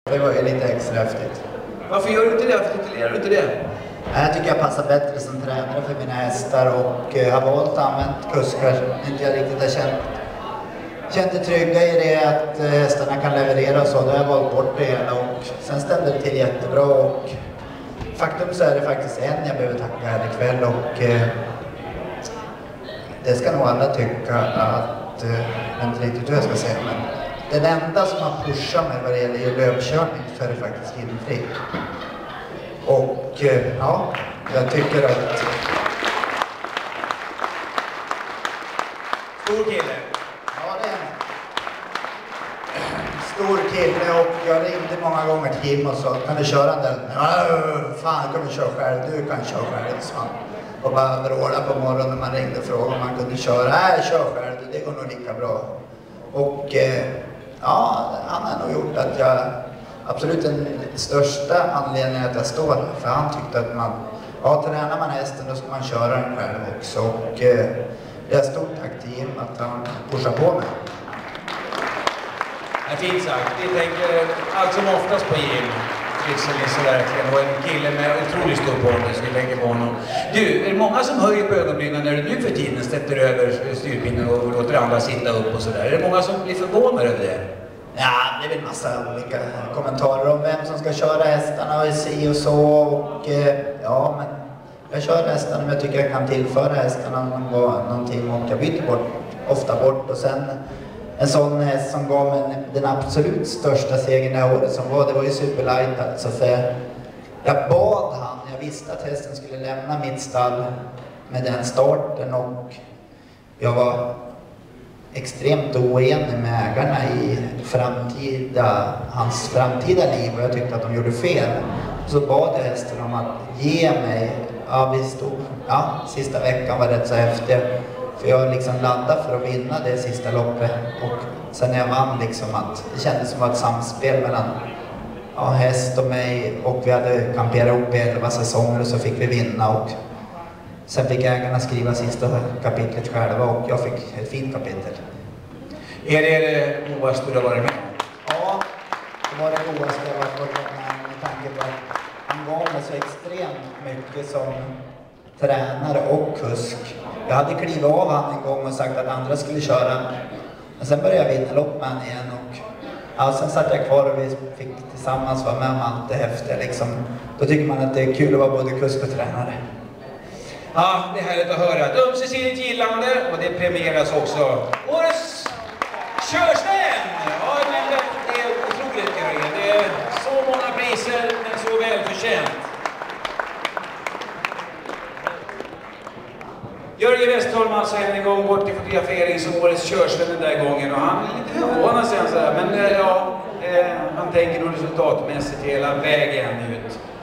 Det var ju lite extra häftigt. Varför gör du inte det? Varför titulerar du inte det? Jag tycker jag passar bättre som tränare för mina hästar och har valt att använda kuskar. Inte jag riktigt har känt det trygga i det att hästarna kan leverera och så. Då har jag valt bort det hela och sen stämde det till jättebra och faktum så är det faktiskt en jag behöver tacka här ikväll och det ska nog alla tycka att, jag vet inte riktigt hur jag ska säga, men den enda som har pushat mig vad det gäller löpkörning så är det faktiskt Gilfrid. Och ja, jag tycker att... Stor kille. Ja, det är en stor kille och jag ringde många gånger till Jim och sa, kan du köra den? Ja, fan kan du köra själv? Du kan köra själv, sa han. Och bara vråla på morgonen när man ringde och frågade om man kunde köra. Nej, kör själv, det går nog lika bra. Och ja, han har nog gjort att jag... Absolut den största anledningen att jag står här, för han tyckte att tränar man hästen då ska man köra den själv också. Och det är stort tack till Jim att han pushar på mig. Det är fint sagt. Vi tänker allt som oftast på Jim. Liksom verkligen. Och en kille med otroligt stor pondus, vi tänker på honom. Du, är det många som höjer på ögonbrynen när du nu för tiden sätter över styrpinnen och låter andra sitta upp och sådär? Är det många som blir förvånade över det? Ja, det är väl massa olika kommentarer om vem som ska köra hästarna och si och så. Och ja, men jag kör hästarna men jag tycker jag kan tillföra hästarna någonting och jag byter ofta bort. Och sen en sån häst som gav mig den absolut största segern det här året som var, det var ju Superlight alltså. För jag bad han, jag visste att hästen skulle lämna mitt stall med den starten och jag var extremt oenig med ägarna i hans framtida liv och jag tyckte att de gjorde fel. Så bad jag hästen om att ge mig, sista veckan var rätt så häftig. För jag liksom laddade för att vinna det sista loppet och sen när jag vann liksom att det kändes som ett samspel mellan häst och mig och vi hade kamperat ihop i 11 säsonger och så fick vi vinna och sen fick ägarna skriva sista kapitlet själva och jag fick ett fint kapitel. Är det godaste du har varit med? Ja, det var det godaste jag varit med med tanke på att han gav mig så extremt mycket som tränare och kusk. Jag hade klivit av han en gång och sagt att andra skulle köra. Men sen började jag vinna lopp med han igen och sen satt jag kvar och vi fick tillsammans vara med om allt det häftiga liksom. Då tycker man att det är kul att vara både kusk och tränare. Ja, det är härligt att höra. Ett ömsesidigt gillande och det premieras också. Årets körsvän! Ja, men det är otroligt kul. Det är så många priser, men så välförtjänt. Jörgen Westholm alltså än en gång bort i fotografering som årets körsvän den där gången. Och han är lite förvånad sen så här, men han tänker nog resultatmässigt hela vägen ut.